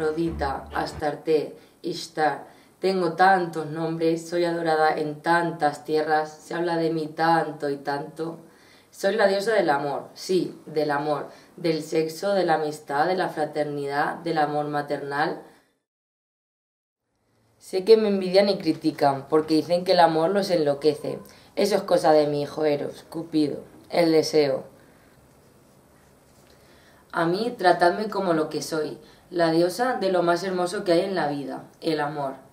Afrodita, Astarte, Ishtar. Tengo tantos nombres, soy adorada en tantas tierras, se habla de mí tanto y tanto. Soy la diosa del amor, sí, del amor, del sexo, de la amistad, de la fraternidad, del amor maternal. Sé que me envidian y critican, porque dicen que el amor los enloquece. Eso es cosa de mi hijo Eros, Cupido, el deseo. A mí, tratadme como lo que soy, la diosa de lo más hermoso que hay en la vida, el amor.